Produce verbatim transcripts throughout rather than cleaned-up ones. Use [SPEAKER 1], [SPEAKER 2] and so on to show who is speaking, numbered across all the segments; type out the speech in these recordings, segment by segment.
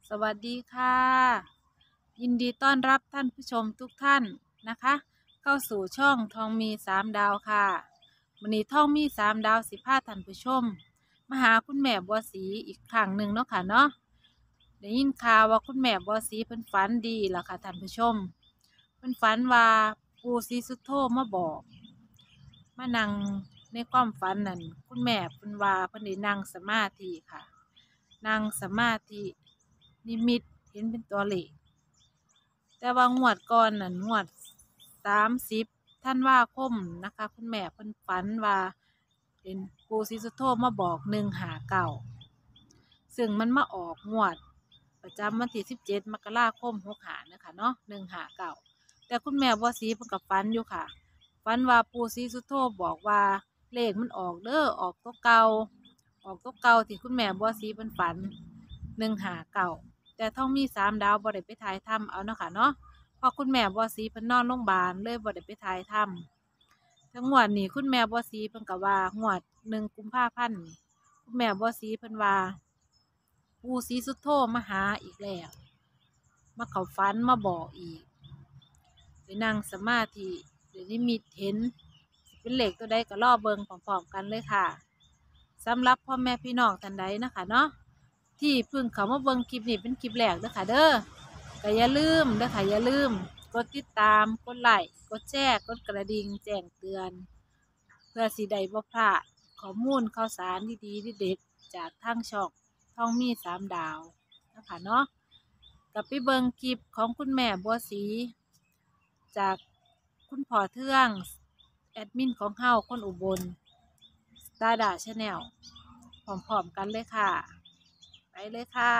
[SPEAKER 1] สวัสดีค่ะยินดีต้อนรับท่านผู้ชมทุกท่านนะคะเข้าสู่ช่องทองมีสามดาวค่ะวันนี้ทองมีสามดาวสิพาท่านผู้ชมมาหาคุณแม่บัวศรีอีกครั้งหนึ่งเนาะค่ะเนาะได้ยินข่าวว่าคุณแม่บัวศรีเพิ่นฝันดีล่ะค่ะท่านผู้ชมเพิ่นฝันว่าปู่ศรีสุโธมาบอกมานั่งในความฝันนั่นคุณแม่เพิ่นว่าเพิ่นได้นั่งสมาธิค่ะนั่งสมาธินิมิตเห็นเป็นตัวเลขแต่ว่างวดก่อนนั่นงวดสามสิบธันวาคมนะคะคุณแม่เพิ่นฝันว่าเป็นปู่ศรีสุโธมาบอกหนึ่งหาเก่าซึ่งมันมาออกงวดประจำวันที่สิบเจ็ดมกราคมหกหานะคะเนาะหนึ่งหาเก่าแต่คุณแม่บัวศรีเพิ่นกับฝันอยู่ค่ะฝันว่าปู่ศรีสุโธบอกว่าเลขมันออกเด้อออกตัวเก่าออกตัวเก่าที่คุณแม่บัวศรีเพิ่นฝันหนึ่งหาเก่าแต่ท่องมีสามดาวบ่ได้ไปถ่ายทำเอาเนาะค่ะเนาะพอคุณแม่บัวศรีเพิ่นนอนโรงพยาบาลเลยบ่ได้ไปถ่ายทำทั้งงวดนี้คุณแม่บัวศรีเพิ่นก็ว่างวดหนึ่งกุมภาพันธ์คุณแม่บัวศรีเพิ่นว่าปู่ศรีสุโธมาหาอีกแล้วมาเข้าฝันมาบอกอีกไปนั่งสมาธิเดี๋ยวนี้มีเห็นเป็นเลขตัวใดก็รอเบิ่งพร้อมๆกันเลยค่ะสำหรับพ่อแม่พี่น้องท่านใดนะคะเนาะที่เพิ่งเข้ามาเบิ่งคลิปนี้เป็นคลิปแรกเด้อค่ะเด้อก็อย่าลืมเด้อค่ะอย่าลืมกดติดตามกดไลค์กดแชร์กดกระดิ่งแจ้งเตือนเพื่อสิได้บ่พลาดข้อมูลข่าวสารดีๆเด็ดๆจากทางช่องทองมีสามดาวนะคะเนาะกับไปเบิ่งคลิปของคุณแม่บัวศรีจากคุณพ่อเทืองแอดมินของเฮาคนอุบลสตาร์ดาชาแนลพร้อมๆกันเลยค่ะไปเลยค่ะ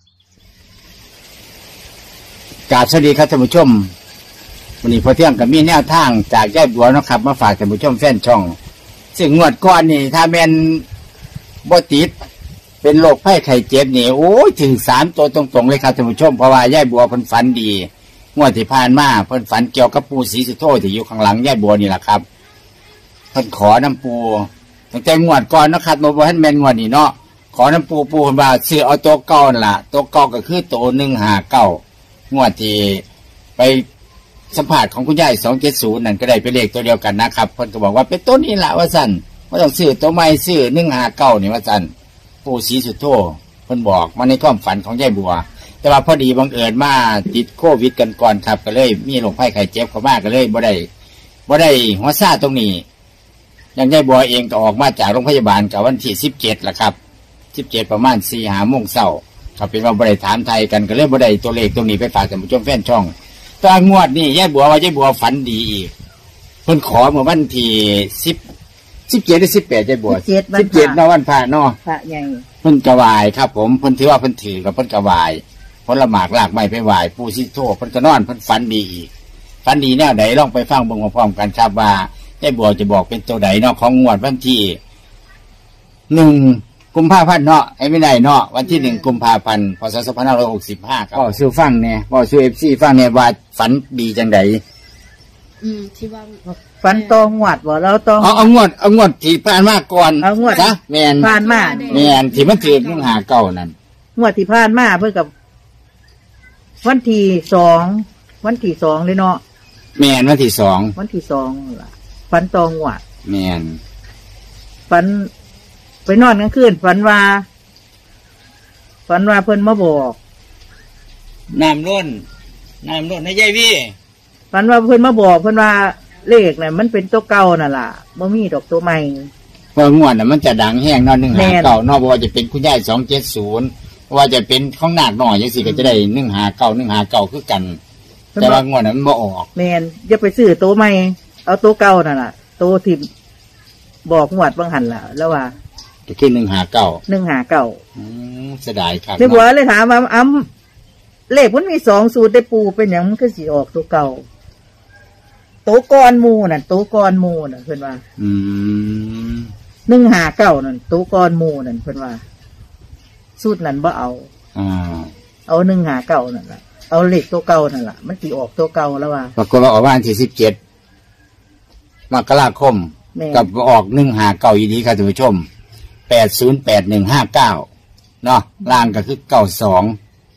[SPEAKER 2] กราบสวัสดีครับท่านผู้ชมวันนี้พอเที่ยงกับมีแนวทางจากยายบัวนะครับมาฝากท่านผู้ชมแฟนช่องซึ่งงวดก่อนนี่ถ้าเป็นบ่ติดเป็นโรคไข้ไข้เจ็บนี่โอ้ยถึงสามตัวตรงๆเลยครับท่านผู้ชมเพราะว่ายายบัวเพิ่นฝันดีงวดที่ผ่านมาเพิ่นฝันเกี่ยวกับปู่ศรีสุโธที่อยู่ข้างหลังยายบัวนี่แหละครับเพิ่นขอน้ำปูตั้งแต่งวดก่อนนะครับบ่ว่าท่านแม่นงวดนี่เนาะขอน้ำปูปูเพิ่นว่าซื้อเอาตัวเก่าล่ะตัวเก่าก็คือตัวหนึ่งห้าเก้างวดที่ไปสัมผัสของคุณยายสองเจ็ดศูนย์นั่นก็ได้เป็นเลขตัวเดียวกันนะครับเพิ่นก็บอกว่าเป็นต้นนี้ละว่าสั่นว่าต้องซื้อตัวใหม่ซื้อหนึ่งห้าเก้านี่ว่าสั่นปู่ศรีสุโธเพิ่นบอกมาในความฝันของยายบัวแต่ว่าพอดีบังเอิญมาติดโควิดกันก่อนครับก็เลยมีโรคไข้ไข้เจ็บเข้ามาก็เลยบ่ได้บ่ได้หัวซ่าตรงนี้อย่างยายบัวเองก็ออกมาจากโรงพยาบาลกับวันที่สิบเจ็ดละครับสิบเจ็ดประมาณสี่หาโมงเช้าเขาเป็นว่าบริฐานไทยกันก็เลยบริตัวเลขตรงนี้ไปฝากท่านผู้ชมแฟนช่องตอนงวดนี่ยายบัวว่ายายบัวฝันดีอีกเพิ่นขอเมื่อวันที่สิบสิบเจ็ดหรือสิบแปดยายบัวสิบเจ็ดนวันพระเนาะ
[SPEAKER 3] พระใหญ่
[SPEAKER 2] เพิ่นกระวายครับผมเพิ่นถือว่าเพิ่นถือกับเพิ่นกระวายผลหมากลากไม้ไปไหว้ปู่ศรีสุโธเพิ่นก็นอนเพิ่นฝันดีอีกฝันดีแนวใดลองไปฟังเบิ่งพร้อมๆกันครับว่ายายบัวจะบอกเป็นตัวใดเนาะของงวดวันที่หนึ่งกุมภาพันธ์เนาะไอ้ไม่ได้เนาะวันที่หนึ่งกุมภาพันธ์พศสองพันห้าร้อยหกสิบห้าครับก็สู้ฟังเนี่ยก็สู้เอฟซีฟังเนี่ยว่าฝันดีจังได
[SPEAKER 1] อืมที่ว่า
[SPEAKER 3] ฝันตองวดบ่เราต้อง
[SPEAKER 2] เอาเอางวดเอางวดที่ผ่านมาก่อน
[SPEAKER 3] เอางวด
[SPEAKER 2] นะแมน
[SPEAKER 3] ผ่านมา
[SPEAKER 2] แมนที่มันถือเรื่องหาเก่านั่น
[SPEAKER 3] งวดที่ผ่านมาเพื่อกับวันที่สองวันที่สองเลยเนาะ
[SPEAKER 2] แมนวันที่สอง
[SPEAKER 3] วันที่สองล่ะฝันตองวด
[SPEAKER 2] แมน
[SPEAKER 3] ฝันไปนอนกลางคืนฝันว่าฝันว่าเพิ่นมาบอก
[SPEAKER 2] น้ำล้นน้ำล้นให้ยายพี่
[SPEAKER 3] ฝันว่าเพิ่นมาบอกเพิ่นว่าเลขน่ะมันเป็นตัวเก่าน่ะล่ะบ่มีดอกตัวใหม่
[SPEAKER 2] เพราะงวดน่ะมันจะดังแห้งนอนหนึ่งหาเก่านอกว่าจะเป็นคุณยายสองเจ็ดศูนย์ว่าจะเป็นของหนักหน่อยยังสิก็จะได้หนึ่งหาเก่าหนึ่งหาเก่าคือกันแต่ว่างวดนั้นมันบ่ออก
[SPEAKER 3] แม่นอย่าไปซื้อตัวใหม่เอาตัวเก่านั่นล่ะตัวที่บอกงวดบางหันล่ะแล้วว่า
[SPEAKER 2] จะขึ้นหนึ่งหาเก่า
[SPEAKER 3] หนึ่งหาเก่า
[SPEAKER 2] อืมเสียดายครับ
[SPEAKER 3] ที่บัวเลยถามว่าอ้ำเลขมันมีสองสูตรได้ปูเป็นอย่างมันก็สีออกตัวเก่าตัวก้อนมูน่ะตัวก้อนมูน่ะเพื่อนว่า
[SPEAKER 2] อืม
[SPEAKER 3] หนึ่งหาเก่านั่นตัวก้อนมูนั่นเพื่อนว่าสูตรนั้นบ่เอา
[SPEAKER 2] อ่า
[SPEAKER 3] เอาหนึ่งหาเก่านั่นแหละเอาเลขตัวเก่านั่นแหละมันสีออกตัวเก่าแล้วว่า
[SPEAKER 2] ปรากฏว่าออกวันที่สิบเจ็ดมกราคมกับออกหนึ่งหาเก่าอีนี้ครับท่านผู้ชมแปดศูนย์แปดหนึ่งห้าเก้าเนาะล่างก็คือเก้าสอง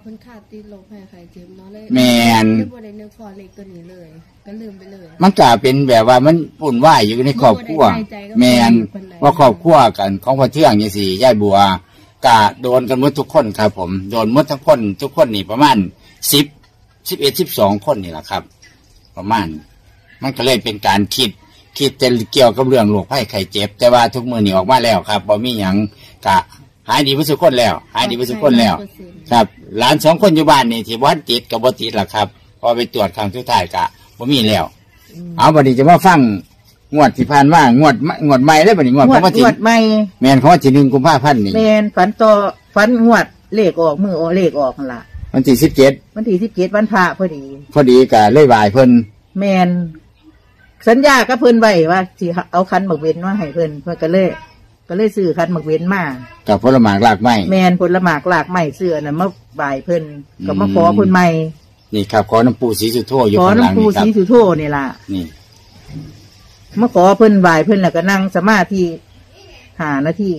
[SPEAKER 4] คนขาดติดโรคภัยไข้เจ็บเนาะเลย
[SPEAKER 2] แม่น
[SPEAKER 4] เลยบ่ได้นึกพอเลขตัวนี้เลย ก็ลืมไปเลย
[SPEAKER 2] มันก็เป็นแบบว่ามันปุ่นว่ายอยู่ในครอบครัวแมนว่าครอบครัวกันของพ่อเทื่องอย่างสี่ย่ายบัวกะโดนกันหมดทุกคนครับ ผมโดนหมดทุกคนทุกคนนี่ประมาณสิบสิบเอ็ดสิบสองคนนี่แหละครับ ประมาณมันก็เลยเป็นการคิดคิดจะเกี่ยวกับเรื่องโรคภัยไข้เจ็บแต่ว่าทุกมือนี่ออกมาแล้วครับบ่มีหยังกะหายดีไปทุกคนแล้วหายดีไปทุกคนแล้ว ครับหลานสองคนอยู่บ้านนี่ที่วัดติดกับบ่ติดล่ะครับพอไปตรวจครั้งสุดท้ายกะบ่มีแล้วเอาบัดนี้จะมาฟังงวดที่ผ่านมางวดงวดใหม่ได้บัดนี้งวดของวันที่
[SPEAKER 3] งวดใหม่
[SPEAKER 2] แม่นของวันที่หนึ่งกุมภาพันธ์นี่
[SPEAKER 3] แมนฝันต่อฝันงวดเลขออกมือออกเลขออกนั่นล่ะ
[SPEAKER 2] วันที่สิบเจ็ด
[SPEAKER 3] วันที่สิบเจ็ดวันพระพอดี
[SPEAKER 2] พอดีกะเลยบายเพิ่น
[SPEAKER 3] แมนสัญญากับเพิ่นไว้ว่าสิเอาคันหมกเว้นมาให้เพิ่นเพิ่นก็เลยก็เลยซื้อคันหมกเว้นมา
[SPEAKER 2] กับผลหมากรากไม้
[SPEAKER 3] แมนผลหมากหลากไม้เสื้อน่ะมาบ่ายเพิ่นก็มาขอเพิ่นใหม่
[SPEAKER 2] นี่ครับขอน้ำปูสีสุโธอยู่
[SPEAKER 3] ขอ
[SPEAKER 2] ข้างหลัง
[SPEAKER 3] น้ำปู
[SPEAKER 2] นี่ครับ
[SPEAKER 3] สีสุโธนี่ล่ะ
[SPEAKER 2] นี่
[SPEAKER 3] มาขอเพิ่นบ่ายเพิ่นแล้วก็นั่งสมาธิหานาที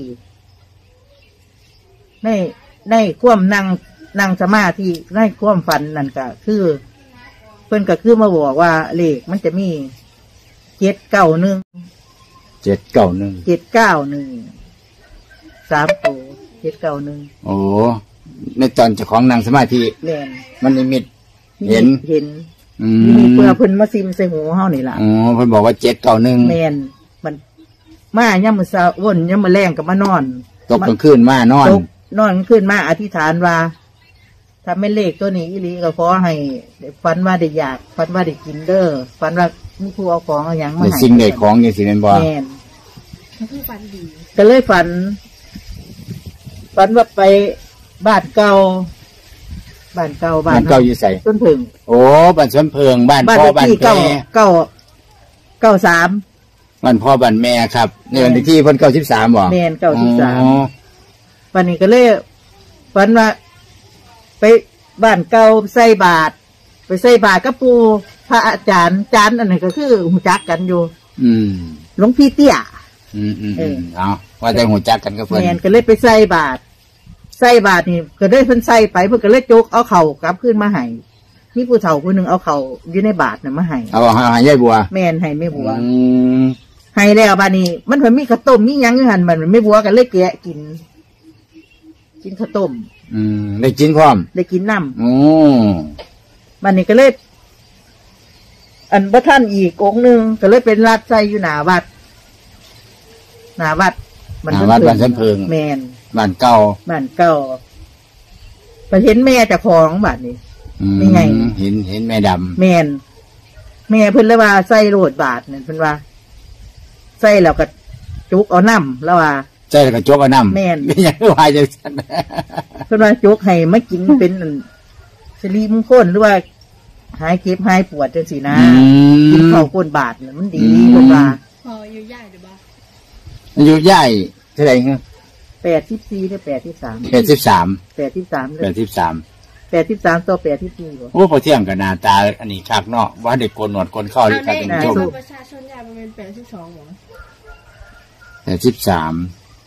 [SPEAKER 3] ในในความนั่งนั่งสมาธิในความฝันนั่นก็คือ เพิ่นก็คือมาบอกว่าเลขมันจะมีเจ็ดเก้าหนึ่ง
[SPEAKER 2] เจ็ดเก้าหนึ่ง
[SPEAKER 3] เจ็ดเก้าหนึ่งสามตัวเจ็ดเก้าหนึ่ง
[SPEAKER 2] โอ้ในตอนเจ้าของนางสมาธิ
[SPEAKER 3] แม่น
[SPEAKER 2] มันนิมิตเห็น
[SPEAKER 3] เห็น
[SPEAKER 2] อืม
[SPEAKER 3] มีเพื่อเพิ่นมาซิมใส่หูเฮานี่ล่ะ
[SPEAKER 2] อ๋อเพิ่นบอกว่าเจ็ดเก้าหนึ่ง
[SPEAKER 3] แม่นมันมาย่ำมือเช้าวนย่ำมือแรงก็มานอน
[SPEAKER 2] ตกกลางคืนมานอน
[SPEAKER 3] ตกนอนขึ้นมาอธิษฐานว่าถ้าไม่เลขตัวนี้อีหลีก็ขอให้ฝันว่าได้อยากฝันว่าได้กินเด้อฝันว่ามีผู้เอาของเอาหยังมา
[SPEAKER 2] ใน
[SPEAKER 3] ให้
[SPEAKER 2] สิ่งใดของอย่างสิเป็นบ่
[SPEAKER 3] แม่น
[SPEAKER 4] ก็คือฟันดี
[SPEAKER 3] ก็เลยฝัน ฝันว่าไปบ้านเก่าบ้านเก่าบ้า
[SPEAKER 2] บ้าน นเก่าอยู่ใส่
[SPEAKER 3] ต้นผึ่ง
[SPEAKER 2] โอ้บ้านสวนเพิงบ้าน
[SPEAKER 3] บ้าน
[SPEAKER 2] พ่อ
[SPEAKER 3] เลข
[SPEAKER 2] บ้าน
[SPEAKER 3] ที่
[SPEAKER 2] แม่
[SPEAKER 3] เก้าเก้าเก้าสาม
[SPEAKER 2] บ้านพ่อบ้านแม่ครับในวันที่เพิ่นเก้าสิบสามบ่
[SPEAKER 3] แม่นเก้าสิบสาม
[SPEAKER 2] อ๋อ
[SPEAKER 3] วันนี้ก็เลยฝันว่า ไปบ้านเก่าใส่บาตรไปใส่บาตรกับปูพระอาจารย์อาจารย์อันนั้นก็คือหูจักกันอยู่
[SPEAKER 2] อืม
[SPEAKER 3] หลวงพี่เตี้ย
[SPEAKER 2] อืมอืม
[SPEAKER 3] เอ
[SPEAKER 2] อื
[SPEAKER 3] อ
[SPEAKER 2] มเอาว่าแต่หัวจักกันก็เพิ่น
[SPEAKER 3] แมนก็เลยไปใส่บาตรใส่บาตรนี่ก็ได้เพิ่นใส่ไปเพิ่นก็เลยจกเอาเข่ากลับขึ้นมาให้มีผู้เฒ่าคนหนึ่งเอาเข่าอยู่ในบาตรน่ะมาให้
[SPEAKER 2] เอาหาหายายบัว
[SPEAKER 3] แมนให้ไม่บัว
[SPEAKER 2] อืม
[SPEAKER 3] ให้แล้วบาดนี้ มันเพิ่นมีข้าวต้มมีหยังอยู่หั่นมันไม่บัวก็เลยแกะกิน กินข้าวต้ม
[SPEAKER 2] อืมได้กินพร้อม
[SPEAKER 3] ได้กินน้ำ
[SPEAKER 2] โอ้
[SPEAKER 3] บัดนี้ก็เลย อันพระท่านอีกองค์หนึ่งก็เลยเป็นรัดใจอยู่หน้าวัดหน้าวัด
[SPEAKER 2] หาวัดบ้านสวนเพิง
[SPEAKER 3] แมน
[SPEAKER 2] บ้านเก่า
[SPEAKER 3] บ้านเก่าไปเห็นแม่เจ้าของบัดนี้
[SPEAKER 2] อืม
[SPEAKER 3] นี่ไง
[SPEAKER 2] เห็นเห็นแม่ดำ
[SPEAKER 3] แมนแม่เพิ่นเลยว่าใส่โรดบาทนั่นเพิ่นว่าใส่แล้วก็จุกเอาน้ำแล้วว่า
[SPEAKER 2] ใจแล้วก็จกเอาน้ำ
[SPEAKER 3] แม่น
[SPEAKER 2] ไม่อยากให้วายจังซั่น
[SPEAKER 3] เพิ่นว่าจุกให้มากินเป็นอันสิริมงคลหรือว่าหายเก็บหายปวดจังซี่นะ
[SPEAKER 2] อืม
[SPEAKER 3] กินข้าวก้นบาทน่ะมันดี
[SPEAKER 2] อืม
[SPEAKER 3] เพิ่นว่า
[SPEAKER 4] พออยู่ใหญ่หรือเปล่า
[SPEAKER 2] อายุย่ายเท่าไหร่เงี้ย
[SPEAKER 3] แปดสิบสี่หรือแปดสิบสาม
[SPEAKER 2] แปดสิบสาม
[SPEAKER 3] แปดสิบสาม
[SPEAKER 2] แปดสิบสาม
[SPEAKER 3] แปดสิบสามต่อแปดสิบสี่บ่
[SPEAKER 2] โอ้พอเที่ยงกับหนาตาอันนี้คักเนาะว่าเด็กโกนหนวดโกนเข้าเลยครับท่านผู้ชม
[SPEAKER 4] ประชาชนใหญ่ประมาณแปดสิบสองหรอ
[SPEAKER 2] แปดสิบสาม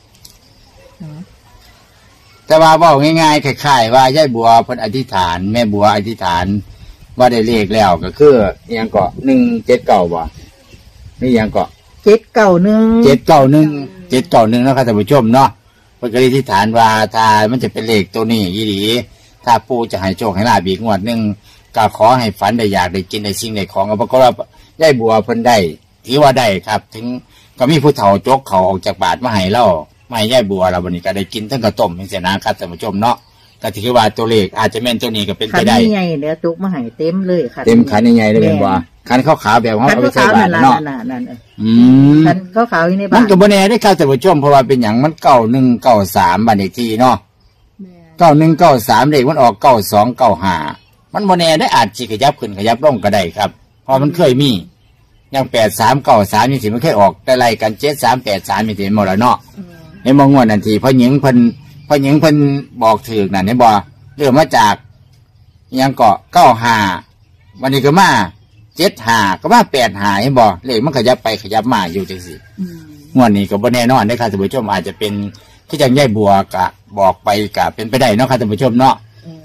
[SPEAKER 2] แต่ว่าบอกง่ายๆคล้ายๆว่ายายบัวเพิ่นอธิษฐาน แม่บัวอธิษฐาน ว่าได้เลขแล้วก็คืออิหยังเกาะหนึ่งเจ็ดเก้าบ่นี่ยังเกาะ
[SPEAKER 3] เจ็ดเก้าหนึ่ง
[SPEAKER 2] เจ็ดเก้าหนึ่งเจ็ดเก้าหนึ่งนะครับท่านผู้ชมเนาะเพิ่นก็อธิษฐานว่าถ้ามันจะเป็นเลขตัวนี้ยี่ดีถ้าปู่จะให้โชคให้ลาบอีกงวดหนึ่งก็ขอให้ฝันได้อยากได้กินได้สิ่งได้ของเอาปรากฏว่ายายบัวเพิ่นได้ถือว่าได้ครับ ถึงก็มีผู้เฒ่าจกเขาออกจากบาทมาให้เราไม่ให้ยายบัวเราวันนี้ก็ได้กินทั้งกระต้มทั้งเสนาครับท่านผู้ชมเนาะก็ถือว่าตัวเลขอาจจะแม่นตัวนี้ก็เป็น
[SPEAKER 3] ขั
[SPEAKER 2] ไป
[SPEAKER 3] น
[SPEAKER 2] ได้
[SPEAKER 3] ใหญ่ๆเดี๋ยวจุกมาให้เต็มเลยค่ะ
[SPEAKER 2] เต็มขันใหญ่ๆเลยเป็นว่าขันขาวๆแบบเขา
[SPEAKER 3] ขัน
[SPEAKER 2] เอาไปใส่
[SPEAKER 3] ขาวๆ
[SPEAKER 2] บา
[SPEAKER 3] นั่
[SPEAKER 2] ท
[SPEAKER 3] นล่ะ
[SPEAKER 2] เนาะ
[SPEAKER 3] นั่นน่ะนั่นน่ะ
[SPEAKER 2] อืม
[SPEAKER 3] ขันขาวๆอยู่ใน
[SPEAKER 2] มั
[SPEAKER 3] บ้าน น
[SPEAKER 2] ก็บ่แน่ได้ครับท่านผู้ชมเพราะว่าเป็นอย่างมันเก้าหนึ่งเก้าสามบัตรเลขที่เนาะ
[SPEAKER 4] แม่
[SPEAKER 2] เก้าหนึ่งเก้าสามเลขมันออกเก้าสองเก้าห้ามันบ่แน่ได้อาจสิขยับขึ้นขยับลงก็ได้ครับเพราะมันเคยมีอย่างแปดสามเก้าสามนี่สิมันเคยออกแต่ไล่กันเจ็ดสามแปดสามมีสิหมดแล้วเนาะ
[SPEAKER 4] อืม
[SPEAKER 2] ในมองงวดนันทีพอหญิงเพิ่นพอหญิงเพิ่นบอกถือนั่นเห็นบ่เริ่มมาจากอิหยังเกาะเก้าห้าวันนี้ก็มาเจ็ดห้าก็มาแปดห้าเห็นบ่เลขมันขยับไปขยับมาอยู่จังซี่
[SPEAKER 3] อืม
[SPEAKER 2] งวดนี้ก็บ่แน่นอนได้อครับท่านผู้ชมอาจจะเป็นที่จังยายบัวกะบอกไปกะเป็นไปได้เนาะครับท่านผู้ชมเนาะ
[SPEAKER 3] อืม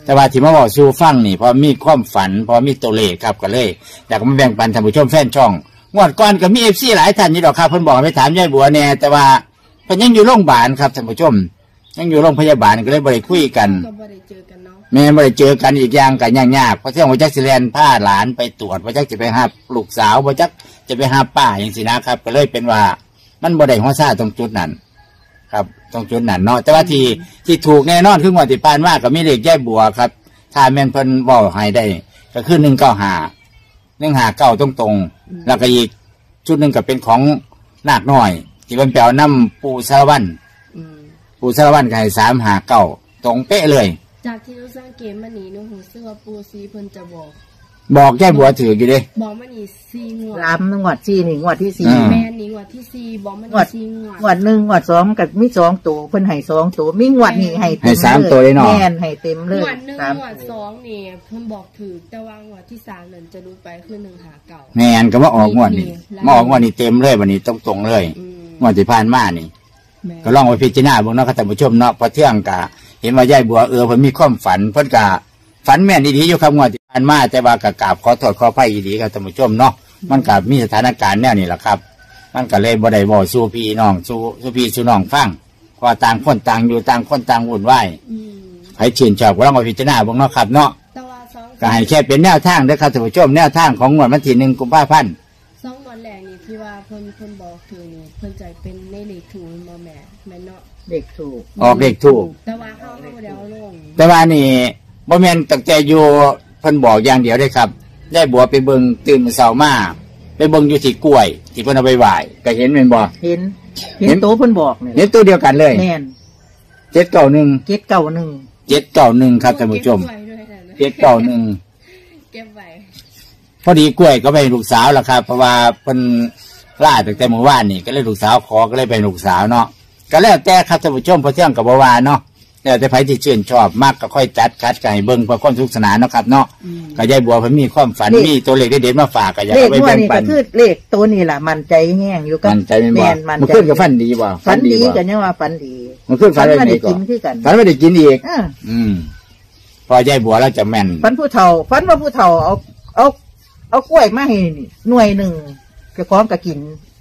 [SPEAKER 2] แต่ว่าที่มาบอกสู่ฟังนี่พอมีความฝันพอมีตัวเลขครับก็เลยอยากมาแบ่งปันท่านผู้ชมแฟนช่องงวดก่อนก็มีเอฟซีหลายท่านนี่ดอกครับเพิ่นบอกไปถามยายบัวแน่แต่ว่าเพิ่นยังอยู่โรงพยาบาลครับท่านผู้ชมยังอยู่โรงพยาบาลก็เลยบ่ได้คุยกัน
[SPEAKER 4] ก็บ่ได้เจอกันเนาะ
[SPEAKER 2] แม่บ่ได้เจอกันอีกอย่างกันยากๆเพราะเที่ยงว่าจักสิแลนพาหลานไปตรวจว่าจักจะไปหาลูกสาวว่าจักจะไปหาป้าอย่างสินะครับก็เลยเป็นว่ามันบ่ได้หัวซ่าตรงจุดนั้นครับตรงจุดนั้นเนาะแต่ว่าที่ที่ถูกแน่นอนคืองวดที่ผ่านมาก็มีเลขยายบัวครับถ้าแม่นเพิ่นเว้าให้ได้ก็คือหนึ่งเก้าห้า หนึ่งห้าเก้าตรงๆแล้วก็อีกชุดหนึงก็เป็นของนาคน้อยที่เพิ่นไปเอานำปู่สารวัตร
[SPEAKER 3] อืม
[SPEAKER 2] ปู่สารวัตรก็ให้สามห้าเก้าตรงเป๊ะเลย
[SPEAKER 4] จากที่เราสังเกตมานี่หนูรู้สึกว่าปูซีเพิ่นจะบอก
[SPEAKER 2] บอกยายบัวถืออยู่เด้
[SPEAKER 4] บอกมานี่สี่งวด
[SPEAKER 3] ลามงวดที่นี่งวดที่สี่
[SPEAKER 2] อืม
[SPEAKER 4] แม่นี่งวดที่สี่บอกมา
[SPEAKER 3] งว
[SPEAKER 4] นี่
[SPEAKER 3] ด
[SPEAKER 4] สี่งวด
[SPEAKER 3] งวดหนึ่งงวดสองกับมีสองตัวเพิ่นให้สองตัวมีงวดนี่ให้เต็
[SPEAKER 2] ให้
[SPEAKER 3] ม
[SPEAKER 2] สามตัวเลยเนาะ
[SPEAKER 3] แม่นให้เต็มเลย
[SPEAKER 4] งวดหนึ่ง
[SPEAKER 3] สาม
[SPEAKER 4] งวด
[SPEAKER 3] ตั
[SPEAKER 4] ส
[SPEAKER 3] ว
[SPEAKER 4] องนี่เพิ่นบอกถือแต่ว่างวดที่สามนั่นจะรู้ไปคือหนึ่งหาเก่า
[SPEAKER 2] แม่นก็มาออกงวดนี่มาออกงวดนี่เต็มเลยวันนี้ตรงตรงๆเลย
[SPEAKER 4] อืม
[SPEAKER 2] งวดที่ผ่านมานี่
[SPEAKER 4] แม่
[SPEAKER 2] ก็ลองไปพิจารณาเบิ่งเนาะครับท่านผู้ชมเนาะพอเที่ยงกะเห็นว่ายายบัวเออเพิ่นมีความฝันเพิ่นกะฝันแม่นดีๆอยู่ครับงวดที่ผ่านมาแต่ว่ากะกราบขอโทษขออภัยดีๆครับท่านผู้ชมเนาะมันกะมีสถานการณ์แนวนี้แหละครับ มันก็เลยบ่ได้บ่สู้พี่น้องสู้สู้พี่สู้น้องฟังเพราะว่าต่างคนต่างอยู่ต่างคนต่างวุ่นวาย
[SPEAKER 4] อืม
[SPEAKER 2] ให้ชื่นชอบก็ลองไปพิจารณาเบิ่งเนาะครับเนาะ
[SPEAKER 4] แต่ว่าสอง
[SPEAKER 2] ก็ให้แค่เป็นแนวทางเด้อครับท่านผู้ชมแนวทางของงวดวันที่หนึ่งกุมภาพันธ์
[SPEAKER 4] สองวันแรกนี่ที่ว่าเพิ่นเพิ่นบอกถือนี่เพิ่นจะเป็นในเลขถูกบ่แม่แม่นเนาะ
[SPEAKER 3] เด็กถูก
[SPEAKER 2] ออกเลขถูก
[SPEAKER 4] แต่ว่าเฮาเฮาบ่ได้เอาลง
[SPEAKER 2] แต่ว่านี่บ่แม่นตั้งแต่อยู่เพิ่นบอกอย่างเดียวได้ครับยายบัวไปเบิ่งตื่นมื้อเช้ามาไปเบิ่งอยู่ที่กล้วย ที่เพิ่นเอาไปไหว้ก็เห็นแม่นบ่
[SPEAKER 3] เห็น
[SPEAKER 2] เห็
[SPEAKER 3] เห็
[SPEAKER 2] น
[SPEAKER 3] นตัวเพิ่นบอกเนี่ย
[SPEAKER 2] เห็นตัวเดียวกันเลย
[SPEAKER 3] แม่น
[SPEAKER 2] เจ็ดเก้าหนึ่ง
[SPEAKER 3] เจ็ดเก้าหนึ่ง
[SPEAKER 2] เจ็ดเก้าหนึ่งครับท่านผู้ชม
[SPEAKER 4] เก็บไว้ด้วยนะ
[SPEAKER 2] เจ็ดเก้าหนึ่ง
[SPEAKER 4] เก็บไว้
[SPEAKER 2] พอดีกล้วยก็ไปให้ลูกสาวล่ะครับเพราะว่าเพิ่นลาตั้งแต่เมื่อวานนี่ก็เลยลูกสาวขอก็เลยไปให้ลูกสาวเนาะก็แล้วแต่ครับท่านผู้ชมพอเที่ยงก็บ่ว่าเนาะแล้วแต่ไผที่ชื่นชอบมากก็ค่อยจัดคัดก็ให้เบิ่งเพื่อความสนุกสนานเนาะครับเนาะ ก็ยายบัวเพิ่นมีความฝันมีตัวเลขเด็ดๆมาฝากก็อยาก
[SPEAKER 3] เลข
[SPEAKER 2] เอาไป
[SPEAKER 3] งวด
[SPEAKER 2] แบ่ง
[SPEAKER 3] นี่
[SPEAKER 2] ปั
[SPEAKER 3] ก็
[SPEAKER 2] น
[SPEAKER 3] คือเลขตัวนี่ล่ะมันใจแห้งอยู่กับ
[SPEAKER 2] มันใจไม่นบ่
[SPEAKER 3] แม่นมัน
[SPEAKER 2] มัน
[SPEAKER 3] ใจ
[SPEAKER 2] ขึ้นกับฝันดีบ่
[SPEAKER 3] ฝันดี
[SPEAKER 2] บ่
[SPEAKER 3] กันยังว่าฝันดี
[SPEAKER 2] มันขึ้นฝัน
[SPEAKER 3] ฝั
[SPEAKER 2] ได้
[SPEAKER 3] ว่า
[SPEAKER 2] ไหน
[SPEAKER 3] ได้
[SPEAKER 2] ก่อ
[SPEAKER 3] กิ
[SPEAKER 2] น
[SPEAKER 3] นคือกัน
[SPEAKER 2] ฝันว่าได้กินอีก
[SPEAKER 3] เออ
[SPEAKER 2] อืมพอยายบัวแล้วจะแม่น
[SPEAKER 3] ฝันผู้เฒ่าฝันว่าผู้เฒ่าเอาเอาเอากล้วยมาให้นี่หน่วยหนึ่งจะพร้อมกับกิน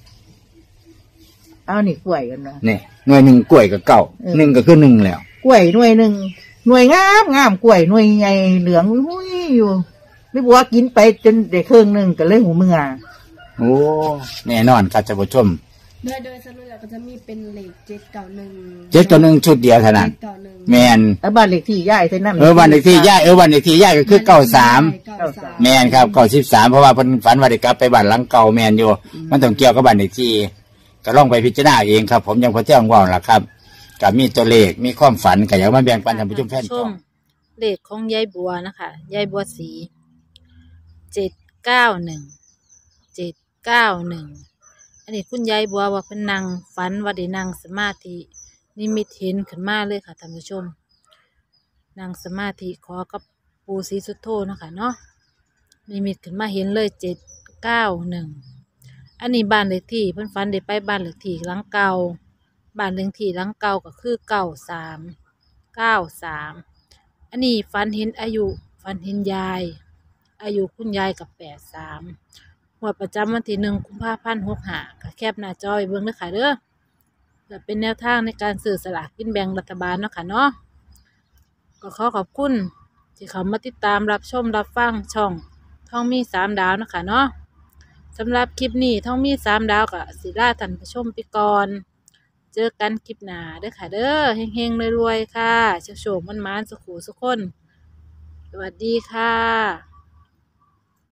[SPEAKER 3] เอานี่กล้วยกันนะ
[SPEAKER 2] นี่หน่วยหนึ่งกล้วยกับเก้า
[SPEAKER 3] เออ
[SPEAKER 2] หนึ่งก็คือหนึ่งแล้ว
[SPEAKER 3] กล้วยหน่วยหนึ่งหน่วยงามงามกล้วยหน่วยใหญ่เหลืองหุ้ยอยู่ไม่บัวกินไปจนได้เครื่องหนึ่งก็เลยหูเมือ
[SPEAKER 2] โอ้แน่นอนครับท่านผู้ชม
[SPEAKER 4] โดยโดยสรุปแล้วก็จะมีเป็นเลขเจ็ดเก้าหนึ่ง
[SPEAKER 2] เจ็ดกับหนึ่งชุดเดียวเท่านั้น
[SPEAKER 4] เจ็ดเก้าหนึ่ง
[SPEAKER 2] แมน
[SPEAKER 3] แล้วบ้านเลขที่ย่ายใส่น้ำ
[SPEAKER 2] เออวันเลขที่ย่ายเออวันเลขที่ย่ายก็คือเก้าสาม
[SPEAKER 4] เก้าสาม
[SPEAKER 2] แมนครับเก้าสิบสามเพราะว่าเพิ่นฝันว่าได้กลับไปบ้านหลังเก่าแมนอยู่มันต้องเกี่ยวกับบ้านเลขที่ก็ลองไปพิจารณาเองครับ ผมยังพอเที่ยงว่าวล่ะครับกับมีตัวเลขมีความฝันก็อยากมาแบ่งปันท่านผู้ชมแฟน
[SPEAKER 1] ช
[SPEAKER 2] ช่อ
[SPEAKER 1] ม
[SPEAKER 2] ง
[SPEAKER 1] เลขของยายบัวนะคะยายบัวสีเจ็ดเก้าหนึ่งเจ็ดเก้าหนึ่งอันนี้คุณยายบัวว่าเพิ่นนั่งฝันว่าได้นั่งสมาธินิมิตเห็นขึ้นมาเลยค่ะท่านผู้ชมนั่งสมาธิขอกับปู่ศรีสุโธเนาะคะเนาะนิมิตขึ้นมาเห็นเลยเจ็ดเก้าหนึ่งอันนี้บ้านเลขที่เพิ่นฝันได้ไปบ้านเลขที่หลังเก่าบ้านเลขที่หลังเก่าก็คือเก้าสามเก้าสามอันนี้ฝันเห็นอายุฝันเห็นยาย อายุคุณยายกับแปดสามหัวดประจำวันที่หนึ่งกุมภาพันธ์หกห้าก็แคบหน้าจอยเบิ้งเด้อค่ะเด้อเพื่อเป็นแนวทางในการซื้อสลากกินแบ่งรัฐบาลเนาะค่ะเนาะก็ขอขอบคุณที่เขามาติดตามรับชมรับฟังช่องท่องมีสามดาวเนาะค่ะเนาะสำหรับคลิปนี้ท่องมีสามดาวกับศิลาท่านผู้ชมไปก่อนเจอกันคลิปหน้าเด้อค่ะเด้อเฮงๆรวยๆค่ะโชคๆมันๆสุขุสุขคนสวัสดีค่ะ